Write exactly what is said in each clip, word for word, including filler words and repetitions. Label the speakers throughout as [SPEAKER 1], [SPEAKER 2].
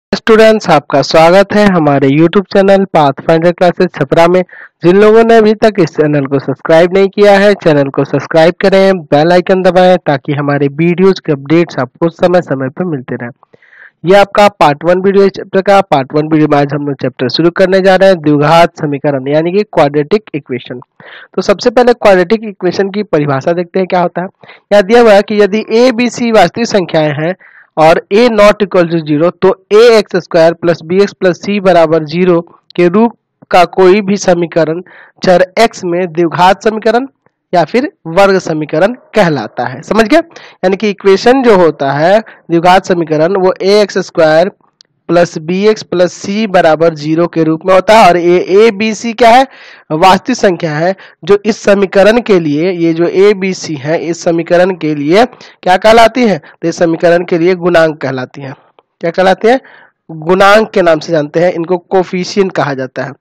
[SPEAKER 1] Students, आपका स्वागत है हमारे YouTube channel pathfinder classes Chhapra में। जिन लोगों ने अभी तक इस चैनल को सब्सक्राइब नहीं किया है, चैनल को सब्सक्राइब करें, बेल आइकन दबाएं ताकि हमारे वीडियोज के अपडेट्स आपको समय समय पर मिलते रहें। ये आपका पार्ट वन वीडियो है चैप्टर का। पार्ट वन वीडियो में आज हम लोग चैप्टर शुरू करने जा रहे हैं द्विघात समीकरण यानी कि क्वाड्रेटिक इक्वेशन। तो सबसे पहले क्वाड्रेटिक इक्वेशन की परिभाषा देखते हैं क्या होता है। यहाँ दिया हुआ है कि यदि ए बी सी वास्तविक संख्याएं हैं और a not equal to zero तो A x square plus B x plus सी बराबर जीरो के रूप का कोई भी समीकरण चर x में द्विघात समीकरण या फिर वर्ग समीकरण कहलाता है। समझ गए? यानी कि इक्वेशन जो होता है द्विघात समीकरण वो A x square plus B x plus सी बराबर जीरो के रूप में होता है और ए ए बी सी क्या है? वास्तविक संख्या है जो इस समीकरण के लिए, ये जो ए बी सी है इस समीकरण के लिए क्या कहलाती है? तो इस समीकरण के लिए गुणांक कहलाती है। क्या कहलाते हैं? गुणांक के नाम से जानते हैं। इनको कोफिशिएंट कहा जाता है।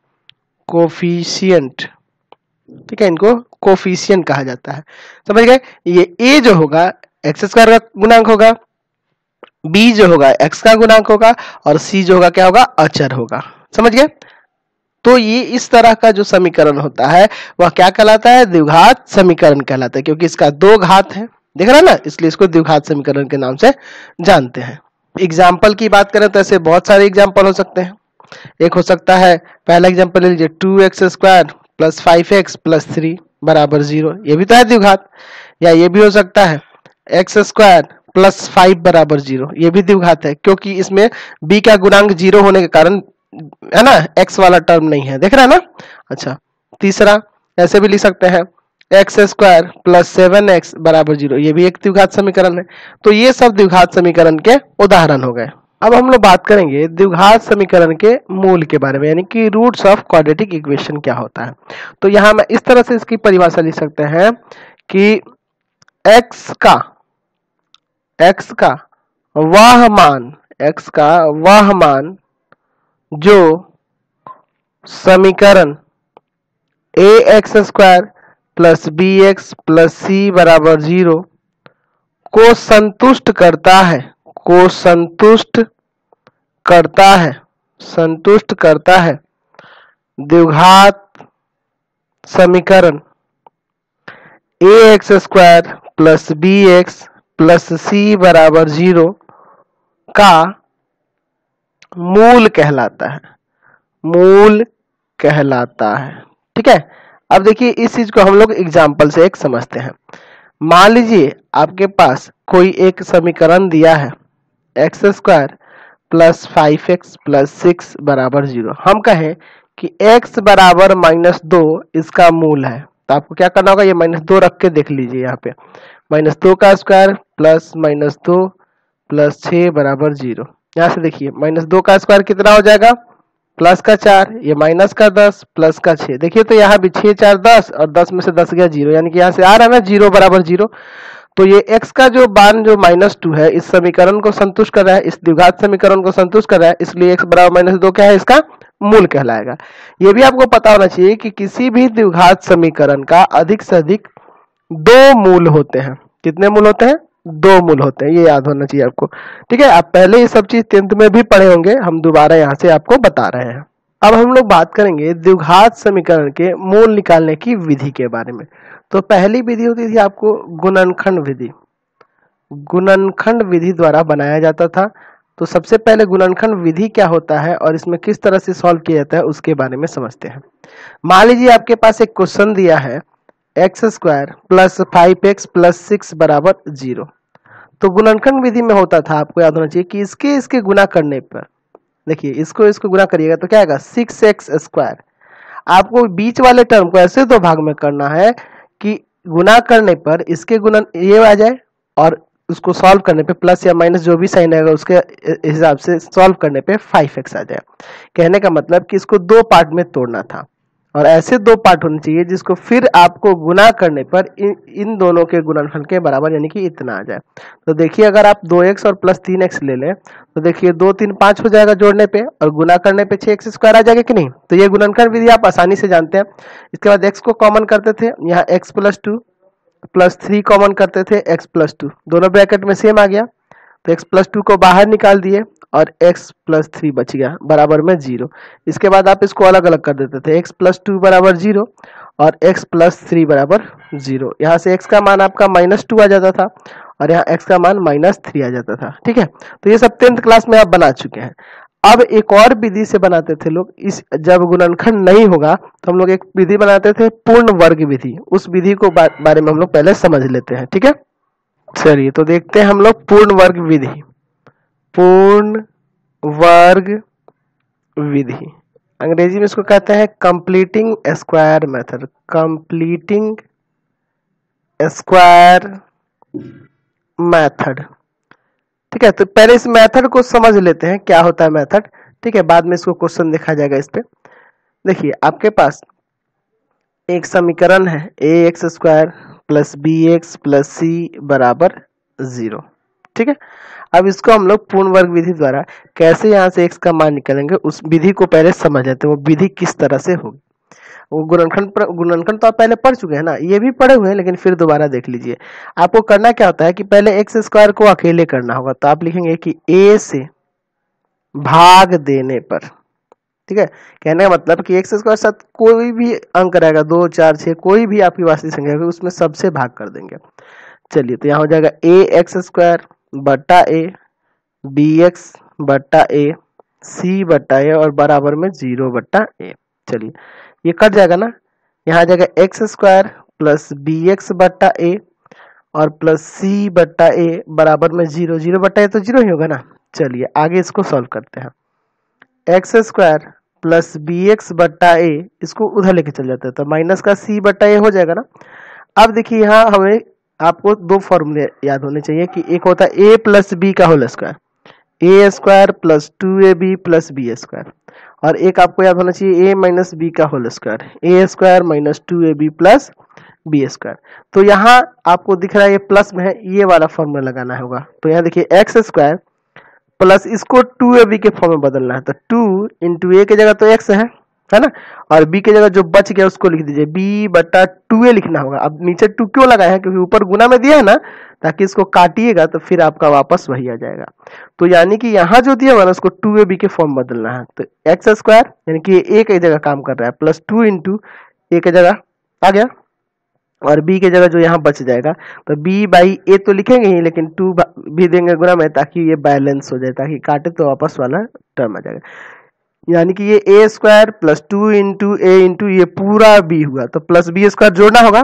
[SPEAKER 1] कोफिशिएंट, ठीक है, इनको कोफिशिएंट कहा जाता है। समझ गए? ये ए जो होगा एक्स स्क्वायर का गुणांक होगा, बी जो होगा x का गुणांक होगा और c जो होगा क्या होगा? अचर होगा। समझ गए? तो ये इस तरह का जो समीकरण होता है वह क्या कहलाता है? द्विघात समीकरण कहलाता है, क्योंकि इसका दो घात है, देख रहे हैं ना, इसलिए इसको द्विघात समीकरण के नाम से जानते हैं। एग्जाम्पल की बात करें तो ऐसे बहुत सारे एग्जाम्पल हो सकते हैं। एक हो सकता है, पहला एग्जाम्पल ले लीजिए, two x square plus five X plus three बराबर जीरो, ये भी तो है द्विघात। या ये भी हो सकता है एक्स स्क्वायर प्लस फाइव बराबर जीरो, ये भी द्विघात है, क्योंकि इसमें b का गुणांक जीरो होने के कारण है ना, x वाला टर्म नहीं है, देख रहे हैं ना। अच्छा, तीसरा ऐसे भी लिख सकते हैं X square plus seven X बराबर जीरो, ये भी एक द्विघात समीकरण है। तो ये सब द्विघात समीकरण के उदाहरण हो गए। अब हम लोग बात करेंगे द्विघात समीकरण के मूल के बारे में, यानी कि रूट्स ऑफ क्वाड्रेटिक इक्वेशन क्या होता है। तो यहाँ मैं इस तरह से इसकी परिभाषा लिख सकते हैं कि x का x का वह मान x का वह मान जो समीकरण ए x square plus B x plus सी बराबर जीरो को संतुष्ट करता है को संतुष्ट करता है संतुष्ट करता है द्विघात समीकरण ए x square plus B x plus सी बराबर जीरो का मूल कहलाता है मूल कहलाता है। ठीक है, अब देखिए इस चीज को हम लोग एग्जाम्पल से एक समझते हैं। मान लीजिए आपके पास कोई एक समीकरण दिया है X square plus five X plus six बराबर जीरो। हम कहें कि x बराबर माइनस दो इसका मूल है, तो आपको क्या करना होगा? ये माइनस दो रख के देख लीजिए। यहाँ पे माइनस दो का स्क्वायर प्लस माइनस दो प्लस छः बराबर जीरो। यहाँ से देखिए माइनस दो का स्क्वायर कितना हो जाएगा? प्लस का चार, ये माइनस का दस प्लस का छः। देखिए तो यहाँ भी छः चार दस और दस में से दस गया जीरो, यानी कि यहाँ से आ रहा है ना जीरो बराबर जीरो। तो ये x का जो मान जो माइनस टू है इस समीकरण को संतुष्ट कर रहा है, इस द्विघात समीकरण को संतुष्ट कर रहा है, इसलिए x बराबर माइनस दो क्या है? इसका मूल कहलाएगा। ये भी आपको पता होना चाहिए कि किसी भी द्विघात समीकरण का अधिक से अधिक दो मूल होते हैं। कितने मूल होते हैं? दो मूल होते हैं, ये याद होना चाहिए आपको। ठीक है, आप पहले ये सब चीज टेंथ में भी पढ़े होंगे, हम दोबारा यहाँ से आपको बता रहे हैं। अब हम लोग बात करेंगे द्विघात समीकरण के मूल निकालने की विधि के बारे में। तो पहली विधि होती थी आपको गुणनखंड विधि। गुणनखंड विधि द्वारा बनाया जाता था। तो सबसे पहले गुणनखंड विधि क्या होता है और इसमें किस तरह से सॉल्व किया जाता है उसके बारे में समझते हैं। मान लीजिए आपके पास एक क्वेश्चन दिया है X square plus five X plus six बराबर जीरो। तो गुणनखंड विधि में होता था, आपको याद होना चाहिए कि इसके इसके गुना करने पर, देखिए इसको इसको गुना करिएगा तो क्या आएगा? Six X square. आपको बीच वाले टर्म को ऐसे दो भाग में करना है कि गुना करने पर इसके गुणन ये आ जाए और उसको सॉल्व करने पे प्लस या माइनस जो भी साइन आएगा उसके हिसाब से सॉल्व करने पे फाइव एक्स आ जाए। कहने का मतलब कि इसको दो पार्ट में तोड़ना था और ऐसे दो पार्ट होने चाहिए जिसको फिर आपको गुना करने पर इन, इन दोनों के गुणनफल के बराबर यानी कि इतना आ जाए। तो देखिए अगर आप दो एक्स और प्लस तीन एक्स ले लें तो देखिए दो तीन पाँच हो जाएगा जोड़ने पे और गुना करने पे छः एक्स स्क्वायर आ जाएगा कि नहीं। तो ये गुणनखंड विधि आप आसानी से जानते हैं। इसके बाद एक्स को कॉमन करते थे, यहाँ X plus two plus three common करते थे, एक्स प्लस टू दोनों ब्रैकेट में सेम आ गया तो एक्स प्लस टू को बाहर निकाल दिए और x प्लस थ्री बच गया बराबर में जीरो। इसके बाद आप इसको अलग अलग कर देते थे, x प्लस टू बराबर जीरो और x प्लस थ्री बराबर जीरो। यहाँ से x का मान आपका माइनस टू आ जाता था और यहाँ x का मान माइनस थ्री आ जाता था। ठीक है, तो ये सब टेंथ क्लास में आप बना चुके हैं। अब एक और विधि से बनाते थे लोग, इस जब गुणनखंड नहीं होगा तो हम लोग एक विधि बनाते थे पूर्ण वर्ग विधि। उस विधि को बा, बारे में हम लोग पहले समझ लेते हैं। ठीक है, चलिए तो देखते हैं हम लोग पूर्ण वर्ग विधि। पूर्ण वर्ग विधि अंग्रेजी में इसको कहते हैं completing square method. Completing square method. ठीक है, तो पहले इस मेथड को समझ लेते हैं क्या होता है मेथड। ठीक है, बाद में इसको क्वेश्चन देखा जाएगा इस पे। देखिए आपके पास एक समीकरण है A x square plus B x plus सी बराबर जीरो। ठीक है, अब इसको हम लोग पूर्ण वर्ग विधि द्वारा कैसे यहाँ से x का मान निकालेंगे उस विधि को पहले समझ लेते हैं, वो विधि किस तरह से होगी। वो गुणनखंड गुणनखंड तो आप पहले पढ़ चुके हैं ना, ये भी पढ़े हुए हैं लेकिन फिर दोबारा देख लीजिए। आपको करना क्या होता है कि पहले एक्स स्क्वायर को अकेले करना होगा, तो आप लिखेंगे कि a से भाग देने पर। ठीक है, कहने का मतलब कि एक्स स्क्वायर साथ कोई भी अंक रहेगा, दो चार छह कोई भी आपकी वास्तविक संख्या होगी उसमें सबसे भाग कर देंगे। चलिए तो यहाँ हो जाएगा ए एक्स स्क्वायर बट्टा ए बी एक्स बट्टा ए सी बट्टा ए और बराबर में जीरो बट्टा ए। चलिए ये कट जाएगा ना, यहाँ आ जाएगा X square plus B X बट्टा ए और प्लस सी बट्टा ए बराबर में जीरो। जीरो बट्टा ए तो जीरो ही होगा ना। चलिए आगे इसको सॉल्व करते हैं। X square plus B X बट्टा ए, इसको उधर लेके चल जाते हैं तो माइनस का सी बट्टा ए हो जाएगा ना। अब देखिए यहाँ हमें आपको दो फॉर्मूले याद होने चाहिए कि एक होता है ए प्लस बी का whole square, a square plus two a b plus b square, और एक आपको याद होना चाहिए ए माइनस बी का whole square, a square minus two a b plus b square. तो यहाँ आपको दिख रहा है ये प्लस में है, ये वाला फॉर्मूला लगाना होगा। तो यहाँ देखिए एक्स स्क्वायर प्लस इसको टू ए बी के फॉर्म में बदलना है, तो टू इंटू ए की जगह तो एक्स है है ना, और b की जगह जो बच गया उसको लिख दीजिए, b बटा टू ए लिखना होगा। अब नीचे टू क्यों लगाए हैं, क्योंकि ऊपर गुना में दिया है ना, ताकि इसको काटिएगा तो फिर आपका वापस वही आ जाएगा। तो यानी कि यहाँ जो दिया हुआ ना उसको टू ए बी के फॉर्म बदलना है। तो एक्स स्क्वायर यानी कि ए की जगह काम कर रहा है प्लस टू इंटू ए की जगह आ गया, और b की जगह जो यहाँ बच जाएगा तो b बाई ए तो लिखेंगे ही, लेकिन टू भी देंगे गुना में ताकि ये बैलेंस हो जाए, ताकि काटे तो वापस वाला टर्म आ जाएगा। यानी कि ये a square plus two into a into ये पूरा बी हुआ, तो प्लस बी स्क्वायर जोड़ना होगा।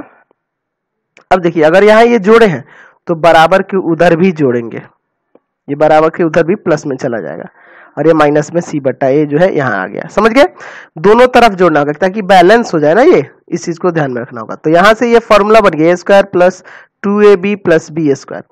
[SPEAKER 1] अब देखिए अगर यहाँ ये जोड़े हैं तो बराबर के उधर भी जोड़ेंगे, ये बराबर के उधर भी प्लस में चला जाएगा, और ये माइनस में सी बट्टा ए जो है यहाँ आ गया। समझ गए, दोनों तरफ जोड़ना होगा ताकि बैलेंस हो जाए ना, ये इस चीज को ध्यान में रखना होगा। तो यहाँ से ये फॉर्मूला बन गया a square plus two a b plus b square,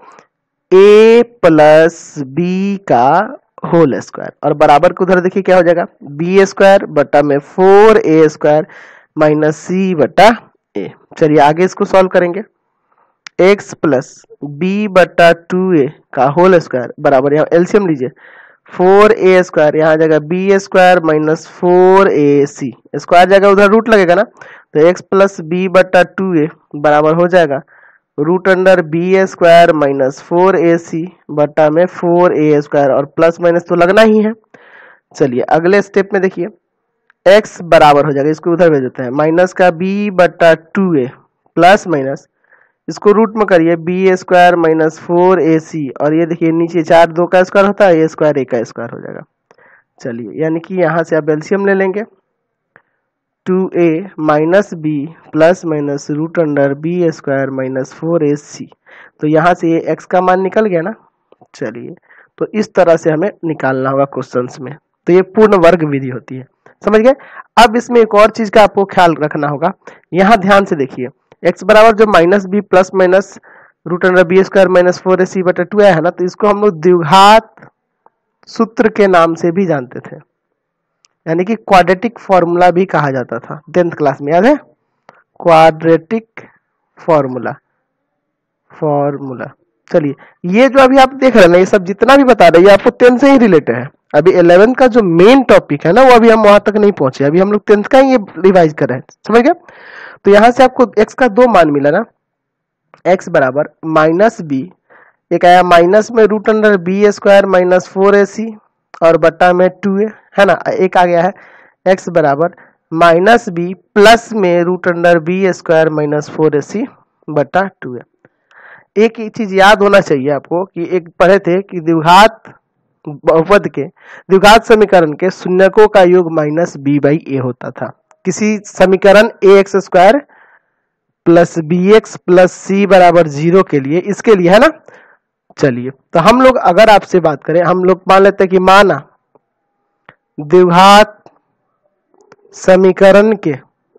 [SPEAKER 1] a plus b का होल स्क्वायर, और बराबर के उधर देखिए क्या हो जाएगा, बी स्क्वायर बटा में four a square minus c बटा ए। चलिए आगे इसको सॉल्व करेंगे। एक्स प्लस बी बटा टू ए का होल स्क्वायर बराबर, यहाँ एलसीएम लीजिए, फोर ए स्क्वायर, यहाँ जाएगा b square minus four a c, square जाएगा उधर रूट लगेगा ना, तो एक्स प्लस बी बटा टू ए बराबर हो जाएगा root under b square minus four a c बटा में फोर ए स्क्वायर, और प्लस माइनस तो लगना ही है। चलिए अगले स्टेप में देखिए x बराबर हो जाएगा, इसको उधर भेज देते हैं, माइनस का b बटा टू ए प्लस माइनस इसको रूट में करिए b square minus four a c, और ये देखिए नीचे चार दो का स्क्वायर होता है, ए स्क्वायर एक का स्क्वायर हो जाएगा। चलिए यानी कि यहाँ से आप एलसीएम ले लेंगे, two a minus b plus minus root under b square minus four a c, तो यहाँ से ये x का मान निकल गया ना। चलिए तो इस तरह से हमें निकालना होगा क्वेश्चंस में, तो ये पूर्ण वर्ग विधि होती है। समझ गए। अब इसमें एक और चीज का आपको ख्याल रखना होगा, यहाँ ध्यान से देखिए, x बराबर जो minus b plus minus root under b square minus four a c बटा टू है ना, तो इसको हम लोग द्विघात सूत्र के नाम से भी जानते थे, यानी कि क्वाड्रेटिक फॉर्मूला भी कहा जाता था। टेंथ क्लास में याद है, क्वाड्रेटिक फॉर्मूला फॉर्मूला चलिए ये जो अभी आप देख रहे हैं ना, ये सब जितना भी बता रहे हैं ये आपको टेंथ से ही रिलेटेड है। अभी इलेवेंथ का जो मेन टॉपिक है ना वो अभी हम वहां तक नहीं पहुंचे, अभी हम लोग टेंथ का ही ये रिवाइज कर रहे हैं। समझ गए। तो यहां से आपको x का दो मान मिला ना, x बराबर माइनस बी, एक आया माइनस में root under b square minus four a c और बटा में टू ए, है ना। एक आ गया है एक्स बराबर माइनस बी प्लस में root under b square minus four a c बटा टू ए। एक ही चीज याद होना चाहिए आपको कि एक पढ़े थे कि द्विघात बहुपद के द्विघात समीकरण के शून्यकों का योग माइनस बी बाई ए होता था। किसी समीकरण ए x square plus B x plus सी बराबर जीरो के लिए, इसके लिए, है ना। चलिए, तो हम लोग अगर आपसे बात करें, हम लोग मान लेते हैं कि माना द्विघात समीकरण के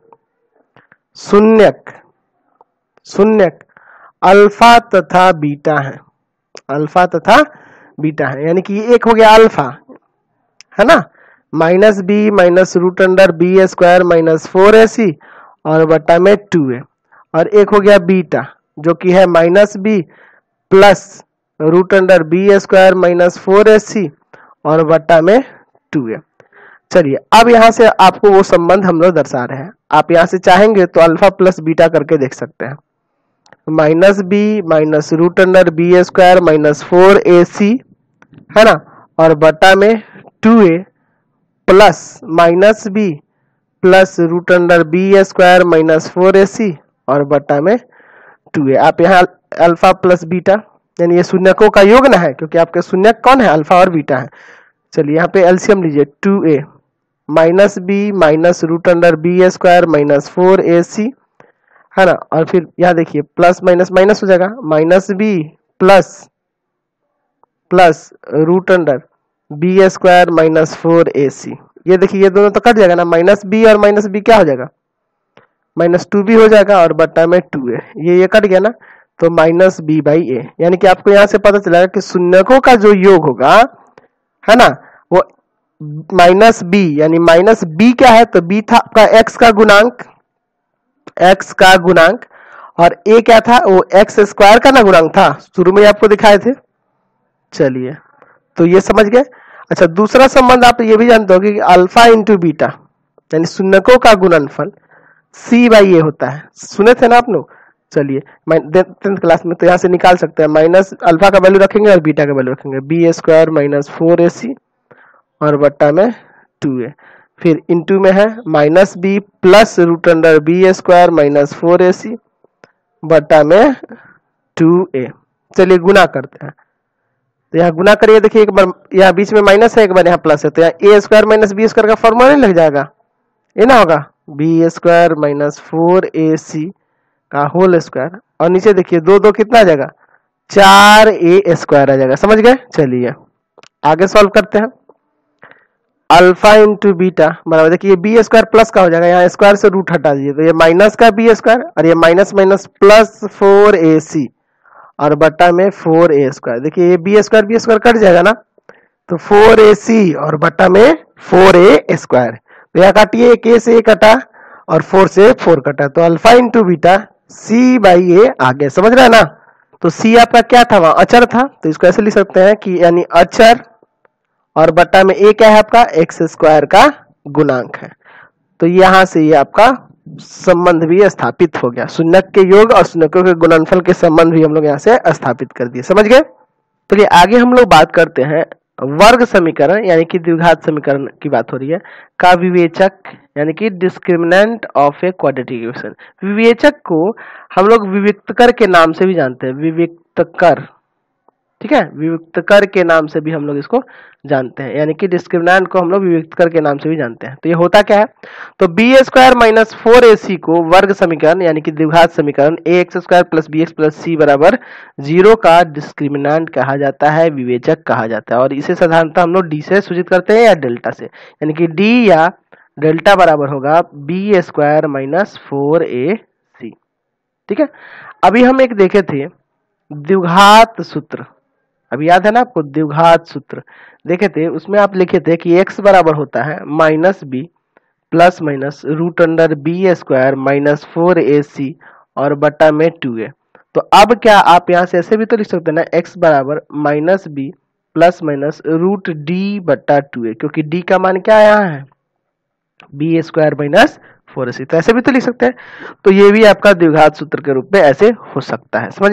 [SPEAKER 1] शून्यक शून्यक अल्फा तथा बीटा है, अल्फा तथा बीटा है, यानी कि एक हो गया अल्फा, है ना, minus b minus root under b square minus four a c और बटा में टू ए, और एक हो गया बीटा जो कि है minus b plus root under b square minus four a c और बटा में टू ए। चलिए, अब यहां से आपको वो संबंध हम लोग दर्शा रहे हैं। आप यहां से चाहेंगे तो अल्फा प्लस बीटा करके देख सकते हैं। Minus b minus root under b square minus four a c, है ना, और बटा में two a plus minus b plus root under b square minus four a c और बटा में टू ए। आप यहाँ अल्फा प्लस बीटा, यानी ये शून्यकों का योग ना है, क्योंकि आपके शून्यक कौन है, अल्फा और बीटा है। चलिए, यहाँ पे एलसीएम लीजिए, two a minus b minus root under b square minus four a c, है ना, और फिर यहाँ देखिए प्लस माइनस माइनस हो जाएगा, minus b plus plus root under b square minus four a c. ये देखिए, ये दोनों तो कट जाएगा ना, माइनस बी और माइनस बी क्या हो जाएगा, माइनस टू बी हो जाएगा और बटा में टू ए, ये ये कट गया ना, तो माइनस बी बाई ए। यानी कि आपको यहाँ से पता चलेगा कि शून्यकों का जो योग होगा, है ना, वो माइनस बी, यानी माइनस बी क्या है, तो बी था आपका एक्स का गुणांक, एक्स का गुणांक, और ए क्या था, वो एक्स स्क्वायर का ना गुणांक था, शुरू में आपको दिखाए थे। चलिए, तो ये समझ गए। अच्छा, दूसरा संबंध आप ये भी जानते हो कि अल्फा इंटू बीटा, यानी शून्यकों का गुणनफल सी बाई ए होता है, सुने थे ना आप लोग। चलिए, टेंथ क्लास में, तो यहाँ से निकाल सकते हैं, माइनस अल्फा का वैल्यू रखेंगे और बीटा का वैल्यू रखेंगे, b square minus four a c और बट्टा में टू ए, फिर इंटू में है minus b plus root under b square minus four a c बट्टा में टू ए। चलिए, गुना करते हैं, तो यहाँ गुना करिए, देखिए एक बार यहाँ बीच में माइनस है, एक बार यहाँ प्लस है, तो यहाँ a square minus b square का फॉर्मूला नहीं लग जाएगा, ये ना होगा b square minus four a c का होल स्क्वायर, और नीचे देखिए दो दो कितना आ जाएगा, चार ए स्क्वायर आ जाएगा। समझ गए। चलिए, आगे सॉल्व करते हैं। अल्फा इंटू बीटा बराबर, देखिए बी स्क्वायर प्लस का हो जाएगा, यहाँ स्क्वायर से रूट हटा दीजिए, तो ये माइनस का बी स्क्वायर और ये minus minus plus four a c और बटा में फोर ए स्क्वायर। देखिए ये b square b square cut जाएगा ना, तो फोर ए सी और बटा में फोर ए स्क्वायर, तो यहाँ काटिए, एक ए से ए कटा और फोर से फोर कटा, तो alpha into beta c by a आ गया। समझ रहे हैं ना। तो सी आपका क्या था, वहां अचर था, तो इसको ऐसे लिख सकते हैं कि यानी अचर और बटा में ए क्या है आपका, एक्स स्क्वायर का गुणांक है। तो यहां से ये आपका संबंध भी स्थापित हो गया, शून्यक के योग और शून्यकों के गुणनफल के संबंध भी हम लोग यहाँ से स्थापित कर दिए। समझ गए। तो आगे हम लोग बात करते हैं वर्ग समीकरण, यानी कि द्विघात समीकरण की बात हो रही है, का विवेचक, यानी कि discriminant of a quadratic equation. विवेचक को हम लोग विविक्तकर के नाम से भी जानते हैं, विविक्तकर, ठीक है, विविक्तकर के नाम से भी हम लोग इसको जानते हैं, यानी कि डिस्क्रिमिनेंट को हम लोग विविक्तकर के नाम से भी जानते हैं। तो ये होता क्या है, तो b square minus four a c को वर्ग समीकरण, यानी कि द्विघात समीकरण ए x square plus B x plus सी बराबर जीरो का डिस्क्रिमिनेंट कहा जाता है, विवेचक कहा जाता है। और इसे साधारणतः हम लोग डी से सूचित करते हैं या डेल्टा से, यानी कि डी या डेल्टा बराबर होगा b square minus four a c. ठीक है, अभी हम एक देखे थे द्विघात सूत्र, अभी याद है ना आपको, द्विघात सूत्र देखे थे, उसमें आप लिखे थे कि x बराबर होता है minus b plus minus root under b square minus four a c और बटा में टू ए। तो अब क्या आप यहाँ से ऐसे भी तो लिख सकते हैं ना, x बराबर minus b plus minus root d बटा टू ए, क्योंकि d का मान क्या यहाँ है, b square minus four a c, तो ऐसे भी तो लिख सकते हैं। तो ये भी आपका द्विघात सूत्र के रूप में ऐसे हो सकता है। समझ गए।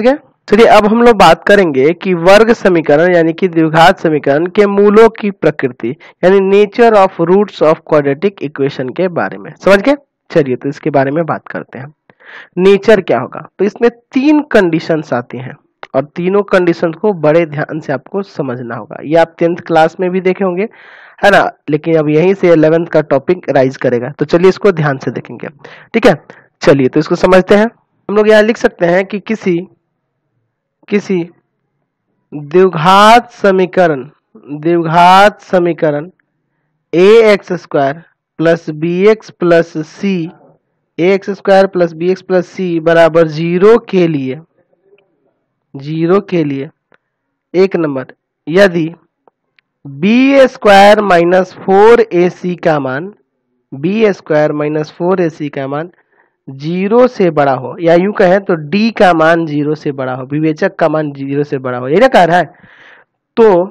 [SPEAKER 1] चलिए अब हम लोग बात करेंगे कि वर्ग समीकरण यानी कि द्विघात समीकरण के मूलों की प्रकृति यानी nature of roots of quadratic equation के बारे में। समझ गए? चलिए तो इसके बारे में बात करते हैं। नेचर क्या होगा? तो इसमें तीन कंडीशंस आती हैं और तीनों कंडीशंस को बड़े ध्यान से आपको समझना होगा। ये आप टेंथ क्लास में भी देखे होंगे, है ना, लेकिन अब यहीं से इलेवेंथ का टॉपिक राइज करेगा, तो चलिए इसको ध्यान से देखेंगे। ठीक है, चलिए तो इसको समझते हैं। हम लोग यहाँ लिख सकते हैं कि किसी किसी द्विघात समीकरण द्विघात समीकरण ए x square plus B x plus c a x square plus B x plus सी बराबर जीरो के लिए जीरो के लिए एक नंबर, यदि b square minus four a c का मान b square minus four a c का मान जीरो से बड़ा हो, या यूं कहें तो डी का मान जीरो से बड़ा हो, विवेचक का मान जीरो से बड़ा हो, ये ना कह रहा है। तो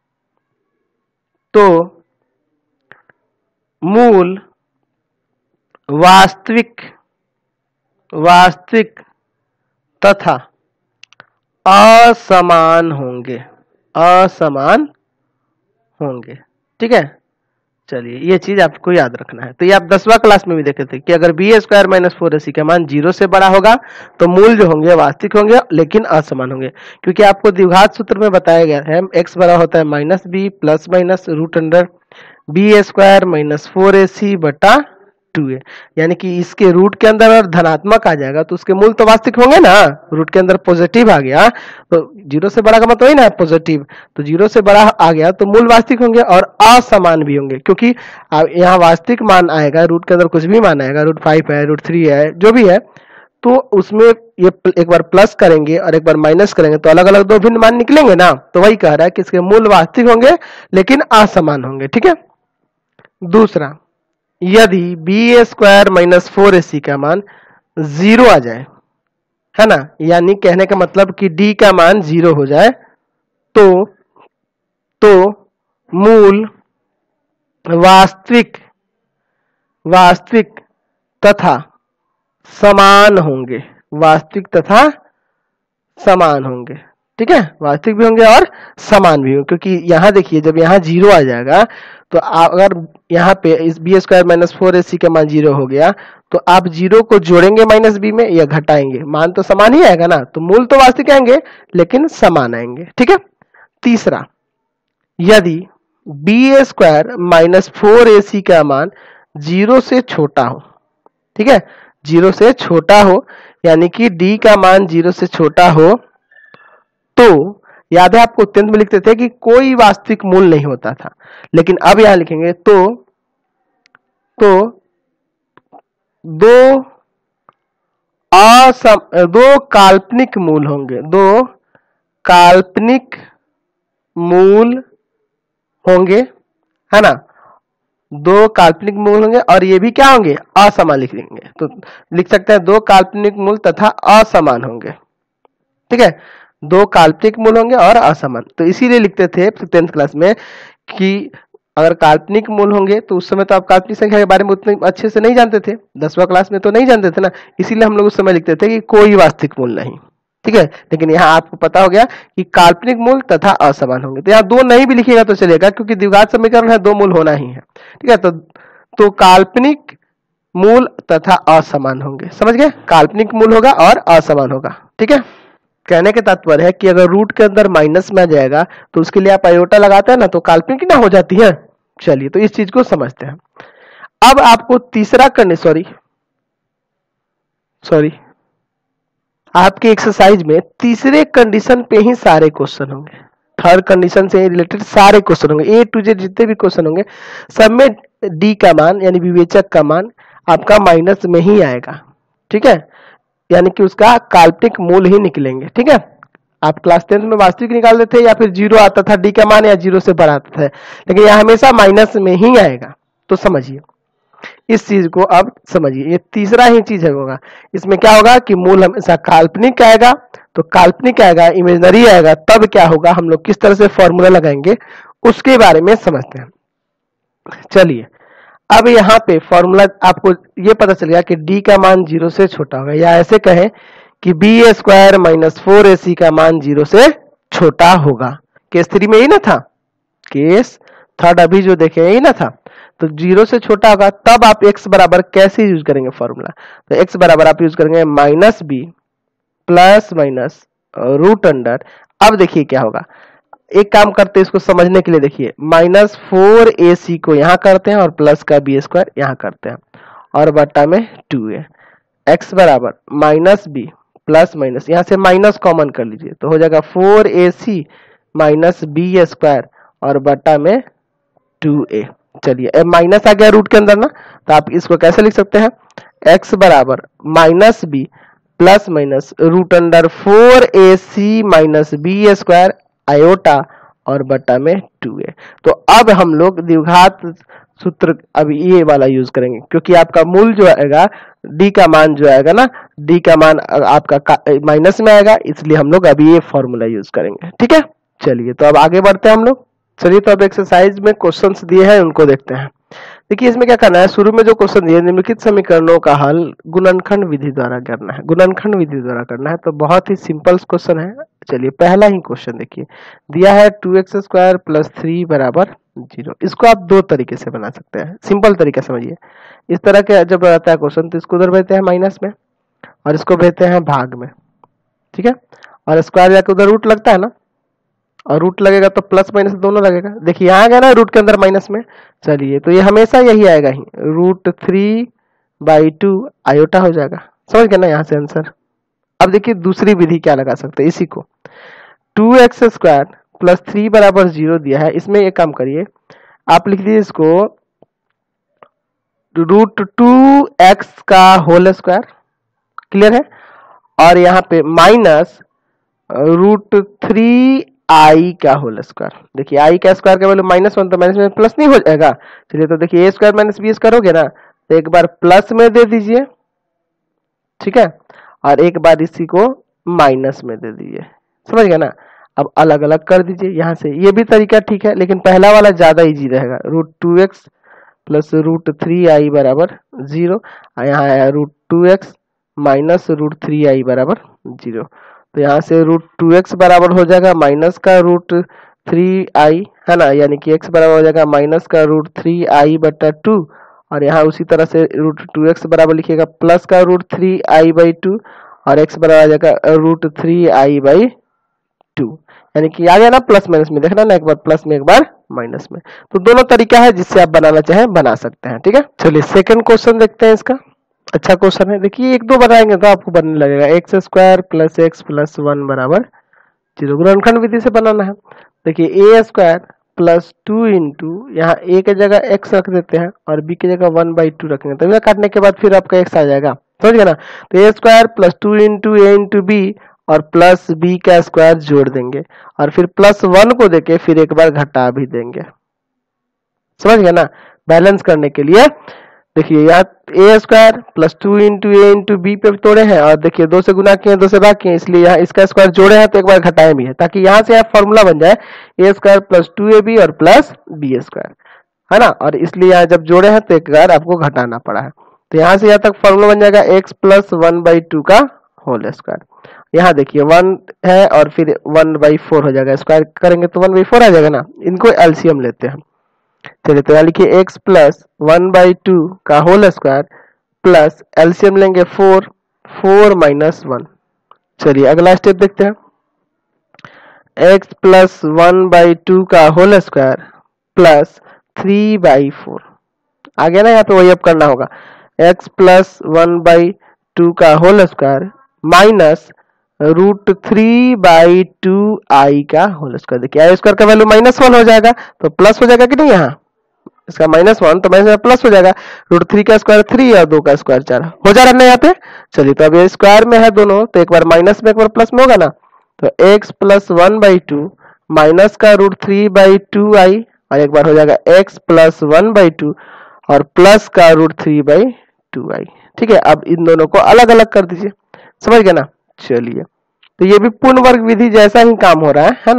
[SPEAKER 1] तो मूल वास्तविक वास्तविक तथा असमान होंगे असमान होंगे। ठीक है, चलिए ये चीज आपको याद रखना है। तो ये आप दसवां क्लास में भी देखे थे कि अगर b square minus four a c का मान जीरो से बड़ा होगा तो मूल जो होंगे वास्तविक होंगे लेकिन असमान होंगे, क्योंकि आपको द्विघात सूत्र में बताया गया है एक्स बड़ा होता है minus b plus minus root under b square minus four a c बटा टू ए, यानी कि इसके रूट के अंदर अगर धनात्मक आ जाएगा तो उसके मूल तो वास्तविक होंगे ना। रूट के अंदर पॉजिटिव आ गया तो जीरो से बड़ा का मतलब वही ना पॉजिटिव, तो जीरो से बड़ा आ गया तो मूल वास्तविक होंगे और असमान भी होंगे, क्योंकि यहाँ वास्तविक मान आएगा, रूट के अंदर कुछ भी मान आएगा, रूट फाइव है, रूट थ्री है, जो भी है, तो उसमें ये एक बार प्लस करेंगे और एक बार माइनस करेंगे तो अलग अलग दो भिन्न मान निकलेंगे ना। तो वही कह रहा है कि इसके मूल वास्तविक होंगे लेकिन असमान होंगे। ठीक है, दूसरा, यदि b square minus four a c का मान जीरो आ जाए, है ना, यानी कहने का मतलब कि डी का मान जीरो हो जाए, तो तो मूल वास्तविक वास्तविक तथा समान होंगे वास्तविक तथा समान होंगे। ठीक है, वास्तविक भी होंगे और समान भी होंगे, क्योंकि यहां देखिए जब यहाँ जीरो आ जाएगा तो अगर यहाँ पे इस b square minus four a c का मान जीरो हो गया तो आप जीरो को जोड़ेंगे माइनस बी में या घटाएंगे, मान तो समान ही आएगा ना, तो मूल तो वास्तविक आएंगे लेकिन समान आएंगे। ठीक है, तीसरा, यदि b square minus four a c का मान जीरो से छोटा हो, ठीक है, जीरो से छोटा हो, यानी कि डी का मान जीरो से छोटा हो, तो याद है आपको टेंथ में लिखते थे कि कोई वास्तविक मूल नहीं होता था, लेकिन अब यहां लिखेंगे तो तो दो असम दो काल्पनिक मूल होंगे दो काल्पनिक मूल होंगे, है ना, दो काल्पनिक मूल होंगे और ये भी क्या होंगे, असमान लिख देंगे, तो लिख सकते हैं दो काल्पनिक मूल तथा असमान होंगे। ठीक है, दो काल्पनिक मूल होंगे और असमान, तो इसीलिए लिखते थे टेंथ क्लास में कि अगर काल्पनिक मूल होंगे तो उस समय तो आप काल्पनिक संख्या के बारे में उतने अच्छे से नहीं जानते थे, दसवां क्लास में तो नहीं जानते थे ना, इसीलिए हम लोग उस समय लिखते थे कि कोई वास्तविक मूल नहीं। ठीक है, लेकिन यहाँ आपको पता हो गया कि काल्पनिक मूल तथा असमान होंगे, तो यहाँ दो नहीं भी लिखिएगा तो चलेगा, क्योंकि द्विघात समीकरण है, दो मूल होना ही है। ठीक है, तो तो काल्पनिक मूल तथा असमान होंगे, समझ गए, काल्पनिक मूल होगा और असमान होगा। ठीक है, कहने के तात्पर्य है कि अगर रूट के अंदर माइनस में आ जाएगा तो उसके लिए आप आयोटा लगाते हैं ना, तो काल्पनिक ना हो जाती है। चलिए तो इस चीज को समझते हैं। अब आपको तीसरा करने सॉरी सॉरी आपके एक्सरसाइज में तीसरे कंडीशन पे ही सारे क्वेश्चन होंगे, थर्ड कंडीशन से रिलेटेड सारे क्वेश्चन होंगे, ए टू जेड जितने भी क्वेश्चन होंगे सब में डी का मान यानी विवेचक का मान आपका माइनस में ही आएगा। ठीक है, यानी कि उसका काल्पनिक मूल ही निकलेंगे। ठीक है, आप क्लास टेंथ में वास्तविक निकालते थे या फिर जीरो आता था डी का मान या जीरो से बड़ा आता था, लेकिन यह हमेशा माइनस में ही आएगा। तो समझिए इस चीज को, अब समझिए ये तीसरा ही चीज होगा, इसमें क्या होगा कि मूल हमेशा काल्पनिक आएगा, तो काल्पनिक आएगा, इमेजिनरी आएगा, तब क्या होगा, हम लोग किस तरह से फॉर्मूला लगाएंगे उसके बारे में समझते हैं। चलिए अब यहाँ पे फॉर्मूला आपको ये पता चल गया कि डी का मान जीरो से छोटा होगा, या ऐसे कहें कि b a square minus four a c का मान जीरो से छोटा होगा। केस थ्री में यही ना था, केस थर्ड अभी जो देखे यही ना था, तो जीरो से छोटा होगा। तब आप x बराबर कैसे यूज करेंगे फॉर्मूला, तो x बराबर आप यूज करेंगे minus b plus minus root under. अब देखिए क्या होगा, एक काम करते हैं इसको समझने के लिए, देखिए माइनस फोर ए सी को यहां करते हैं और प्लस का बी स्क्वायर यहां करते हैं और बट्टा में टू ए। एक्स बराबर माइनस बी प्लस माइनस, यहां से माइनस कॉमन कर लीजिए तो हो जाएगा four a c minus b square और बट्टा में टू ए। चलिए माइनस आ गया रूट के अंदर ना, तो आप इसको कैसे लिख सकते हैं, एक्स बराबर minus b plus minus root under four a c minus b square iota और बटा में टू ए। तो अब हम लोग द्विघात सूत्र अब ये वाला यूज करेंगे, क्योंकि आपका मूल जो आएगा डी का मान जो आएगा ना, डी का मान आपका माइनस में आएगा, इसलिए हम लोग अभी ये फॉर्मूला यूज करेंगे। ठीक है, चलिए तो अब आगे बढ़ते हैं हम लोग। चलिए तो अब एक्सरसाइज में क्वेश्चंस दिए हैं उनको देखते हैं। देखिए इसमें क्या करना है, शुरू में जो क्वेश्चन दिए निम्नलिखित समीकरणों का हल गुणनखंड विधि द्वारा करना है, गुणनखंड विधि द्वारा करना है। तो बहुत ही सिंपल क्वेश्चन है। चलिए पहला ही क्वेश्चन देखिए, दिया है two x square plus three बराबर जीरो। इसको आप दो तरीके से बना सकते हैं, सिंपल तरीका समझिए। इस तरह के जब आता है क्वेश्चन तो इसको उधर भेजते हैं माइनस में और इसको भेजते हैं भाग में, ठीक है, और स्क्वायर जाके उधर रूट लगता है ना, और रूट लगेगा तो प्लस माइनस दोनों लगेगा। देखिए यहाँ गया ना रूट के अंदर माइनस में, चलिए तो ये हमेशा यही आएगा ही, root three by two iota हो जाएगा। समझ गए ना यहाँ से आंसर। अब देखिए दूसरी विधि क्या लगा सकते हैं, इसी को two x square plus three बराबर जीरो दिया है, इसमें एक काम करिए आप लिख दीजिए इसको रूट टू एक्स का होल स्क्वायर, क्लियर है, और यहाँ पे माइनस रूट थ्री आई का होल स्क्वायर। देखिए आई का स्क्वायर का वैल्यू माइनस वन, तो माइनस में प्लस नहीं हो जाएगा। चलिए तो देखिए a square minus b square हो गया ना, तो एक बार प्लस में दे दीजिए, ठीक है, और एक बार इसी को माइनस में दे दीजिए। समझ गया ना। अब अलग अलग कर दीजिए यहाँ से, ये भी तरीका ठीक है, लेकिन पहला वाला ज्यादा इजी रहेगा। Root two x plus root three i बराबर जीरो, यहाँ आया root two x minus root three i बराबर जीरो। तो यहाँ से रूट टू एक्स बराबर हो जाएगा माइनस का रूट थ्री आई, है ना, यानी कि x बराबर हो जाएगा माइनस का रूट थ्री आई बटा टू, और यहाँ उसी तरह से रूट टू एक्स बराबर लिखिएगा प्लस का root three i by two, और x बराबर आ जाएगा root three i by two, यानी कि आ गया ना प्लस माइनस में, देखना ना, एक बार प्लस में एक बार माइनस में। तो दोनों तरीका है जिससे आप बनाना चाहें बना सकते हैं। ठीक है, चलिए सेकंड क्वेश्चन देखते हैं इसका। अच्छा क्वेश्चन है, देखिए एक दो बनाएंगे तो आपको बनने लगेगा। X square plus x plus one बराबर जीरो, गुणनखंड विधि से बनाना है। देखिए a square plus two into, यहाँ ए की जगह एक्स रख देते हैं और बी की जगह वन बाई टू रखेंगे, तो काटने के बाद फिर आपका एक्स आ जाएगा। समझ गए ना। तो a square plus two into a into b और प्लस बी का स्क्वायर जोड़ देंगे और फिर प्लस वन को देके फिर एक बार घटा भी देंगे। समझ गए ना, बैलेंस करने के लिए। देखिए यहाँ a square plus two into a into b पे तोड़े हैं और देखिए दो से गुना किए दो से भाग किए, इसलिए यहाँ इसका स्क्वायर जोड़े हैं तो एक बार घटाए भी है, ताकि यहाँ से यहाँ फॉर्मूला बन जाए a square plus two a b और प्लस बी स्क्वायर, है ना। और इसलिए यहाँ जब जोड़े हैं तो एक बार आपको घटाना पड़ा है, तो यहाँ से यहाँ तक फॉर्मूला बन जाएगा x plus one by two का होल स्क्वायर। यहाँ देखिए वन है और फिर वन बाई फोर हो जाएगा, स्क्वायर करेंगे तो वन बाई फोर आ जाएगा ना। इनको एलसीएम लेते हैं। चलिए तो यहाँ लिखिए x plus one by two का होल स्क्वायर प्लस एलसीएम लेंगे फोर, फोर माइनस वन। चलिए अगला स्टेप देखते हैं, x plus one by two का whole square plus three by four. आ गया ना, यहाँ पे वही अब करना होगा, x plus one by two का whole square minus root three by two i का होल स्क्वायर। देखिए आई स्क्वायर का वैल्यू माइनस वन हो जाएगा तो प्लस हो जाएगा कि नहीं, यहाँ इसका माइनस वन तो माइनस प्लस हो जाएगा, रूट थ्री का स्क्वायर थ्री और दो का स्क्वायर चार हो जा रहा है ना यहाँ पे। चलिए तो अब ये स्क्वायर में है दोनों, तो एक बार माइनस में एक बार प्लस में होगा ना, तो x plus one by two minus का root three by two i और एक बार हो जाएगा x plus one by two और प्लस का root three by two i. ठीक है, अब इन दोनों को अलग अलग कर दीजिए। समझ गए ना। चलिए तो ये भी पूर्ण वर्ग विधि जैसा ही काम हो रहा है, है ना।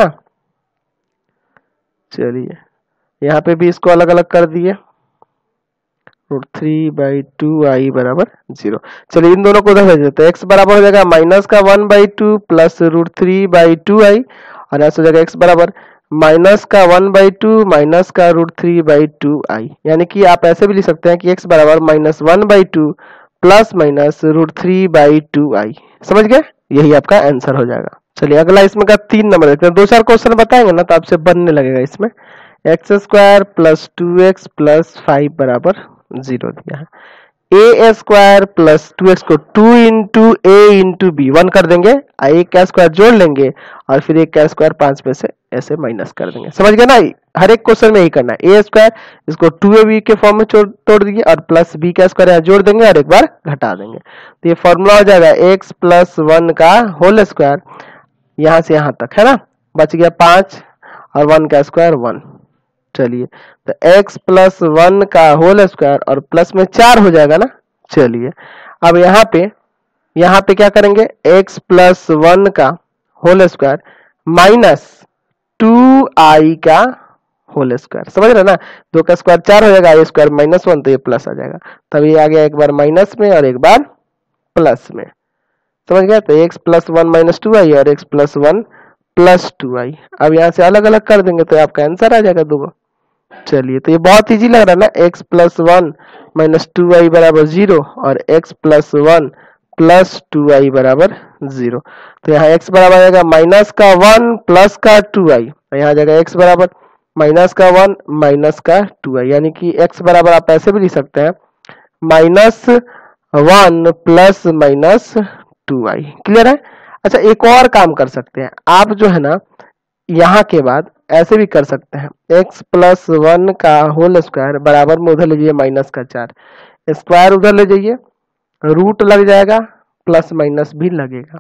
[SPEAKER 1] चलिए यहाँ पे भी इसको अलग अलग कर दिए root three by two i बराबर जीरो। चलिए इन दोनों को उधर भेज देते हैं। एक्स बराबर हो जाएगा माइनस का one by two plus root three by two i, और ऐसा हो जाएगा एक्स बराबर माइनस का वन बाई टू माइनस का root three by two i. यानी कि आप ऐसे भी लिख सकते हैं कि एक्स बराबर minus one by two plus minus root three by two i. समझ गए, यही आपका आंसर हो जाएगा। चलिए अगला इसमें का तीन नंबर देखते हैं। दो चार क्वेश्चन बताएंगे ना तो आपसे बनने लगेगा। इसमें x square plus two x plus five बराबर जीरो दिया है। A square plus two x को two into a into b one कर देंगे, एक का स्क्वायर जोड़ लेंगे और फिर एक का स्क्वायर पांच में से ऐसे माइनस कर देंगे। समझ गए ना, हर एक क्वेश्चन में यही करना है। ए स्क्वायर इसको टू ए बी के फॉर्म में तोड़ दीजिए और प्लस बी का स्क्वायर यहाँ जोड़ देंगे और एक बार घटा देंगे। तो ये फॉर्मूला हो जाएगा एक्स प्लस वन का होल स्क्वायर, यहाँ से यहाँ तक है ना, बच गया पांच और वन का स्क्वायर वन। चलिए तो x प्लस वन का होल स्क्वायर और प्लस में चार हो जाएगा ना। चलिए अब यहाँ पे यहाँ पे क्या करेंगे, x प्लस वन का whole square minus two i का होल स्क्वायर। समझ रहे ना, दो का स्क्वायर चार हो जाएगा, आई स्क्वायर माइनस वन, तो ये प्लस आ जाएगा। तब ये आ गया एक बार माइनस में और एक बार प्लस में। समझ गया, तो x plus one minus two i और x plus one plus two i. अब यहाँ से अलग अलग कर देंगे तो आपका आंसर आ जाएगा दो। चलिए तो ये बहुत इजी लग रहा है ना, x plus one minus two i बराबर जीरो और x plus one plus two i बराबर जीरो। तो यहाँ x बराबर आ जाएगा माइनस का वन प्लस का टू आई, यहाँ आ जाएगा x बराबर माइनस का वन माइनस का टू आई। यानी कि x बराबर आप ऐसे भी लिख सकते हैं minus one plus minus two i. Clear है। अच्छा एक और काम कर सकते हैं आप, जो है ना यहाँ के बाद ऐसे भी कर सकते हैं, x प्लस वन का होल स्क्वायर बराबर में उधर ले जाइए माइनस का चार, स्क्वायर उधर ले जाइए, रूट लग जाएगा, प्लस माइनस भी लगेगा।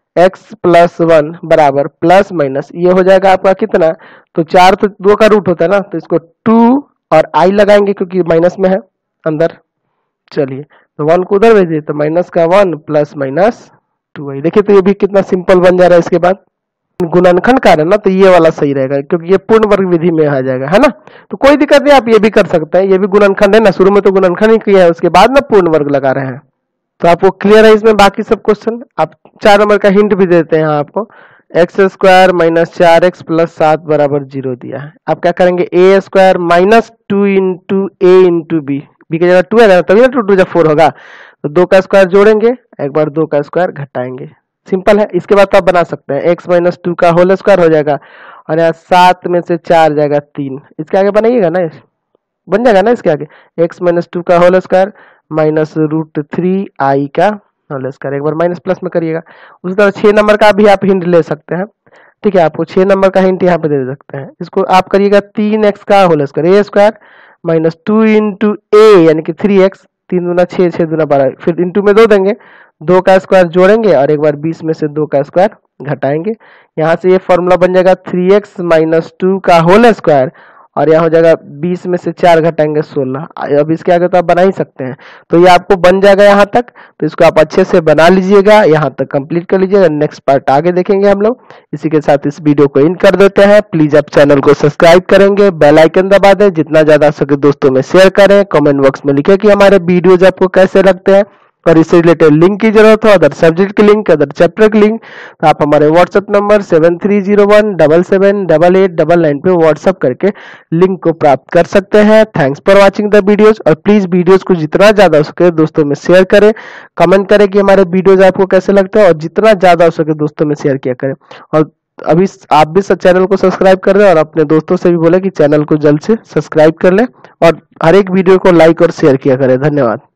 [SPEAKER 1] x प्लस वन बराबर प्लस माइनस ये हो जाएगा आपका कितना, तो चार तो दो का रूट होता है ना, तो इसको टू और i लगाएंगे क्योंकि माइनस में है अंदर। चलिए तो वन को उधर भेजिए, तो माइनस का one plus minus two i. देखिए तो ये भी कितना सिंपल बन जा रहा है। इसके बाद गुणनखंड कार्य ना, तो ये वाला सही रहेगा क्योंकि ये पूर्ण वर्ग विधि में आ जाएगा, है ना। तो कोई दिक्कत नहीं, आप ये भी कर सकते हैं, ये भी गुणनखंड है ना, शुरू में तो गुणनखंड ही किया है, उसके बाद ना पूर्ण वर्ग लगा रहे हैं। तो आपको क्लियर है इसमें बाकी सब क्वेश्चन। आप चार नंबर का हिंट भी देते हैं यहाँ आपको, एक्स स्क्वायर माइनस चार एक्स प्लस सात बराबर जीरो दिया है। आप क्या करेंगे, a square minus two into a into b, b की जगह टू है तभी ना टू टू जब फोर होगा, तो दो का स्क्वायर जोड़ेंगे, एक बार दो का स्क्वायर घटाएंगे। सिंपल है। इसके बाद तो आप बना सकते हैं x माइनस टू का होल स्क्वायर हो जाएगा और यहाँ सात में से चार जाएगा तीन, इसके आगे बनाइएगा ना, बन जाएगा ना इसके आगे x माइनस टू का whole square minus root three i का होल स्क्वायर, एक बार माइनस प्लस में करिएगा। उसी तरह छह नंबर का भी आप हिंट ले सकते हैं। ठीक है, आपको छह नंबर का हिंट यहाँ पे दे सकते हैं। इसको आप करिएगा तीन एक्स का whole square, a square minus two into a यानी कि थ्री एक्स, तीन दूना छह, छह दूना बारह, फिर इंटू में दो देंगे, दो का स्क्वायर जोड़ेंगे और एक बार बीस में से दो का स्क्वायर घटाएंगे। यहाँ से ये फॉर्मूला बन जाएगा थ्री एक्स माइनस टू का होल स्क्वायर और यहाँ हो जाएगा बीस में से चार घटाएंगे सोलह। अब इसके आगे तो आप बना ही सकते हैं, तो ये आपको बन जाएगा यहाँ तक। तो इसको आप अच्छे से बना लीजिएगा, यहाँ तक कंप्लीट कर लीजिएगा। नेक्स्ट पार्ट आगे देखेंगे हम लोग। इसी के साथ इस वीडियो को एंड कर देते हैं। प्लीज आप चैनल को सब्सक्राइब करेंगे, बेल आइकन दबा दें, जितना ज्यादा हो सके दोस्तों में शेयर करें, कमेंट बॉक्स में लिखें कि हमारे वीडियोज आपको कैसे लगते हैं और इससे रिलेटेड लिंक की जरूरत हो, अदर सब्जेक्ट की लिंक, अदर चैप्टर की लिंक, तो आप हमारे WhatsApp number seven three zero one double seven double eight double nine पे व्हाट्सएप करके लिंक को प्राप्त कर सकते हैं। Thanks for watching the videos. और प्लीज वीडियोस को जितना ज्यादा हो सके दोस्तों में शेयर करें, कमेंट करें कि हमारे वीडियोज आपको कैसे लगते हैं और जितना ज्यादा हो सके दोस्तों में शेयर किया करें। और अभी आप भी चैनल को सब्सक्राइब कर लें और अपने दोस्तों से भी बोले कि चैनल को जल्द से सब्सक्राइब कर लें और हर एक वीडियो को लाइक और शेयर किया करें। धन्यवाद।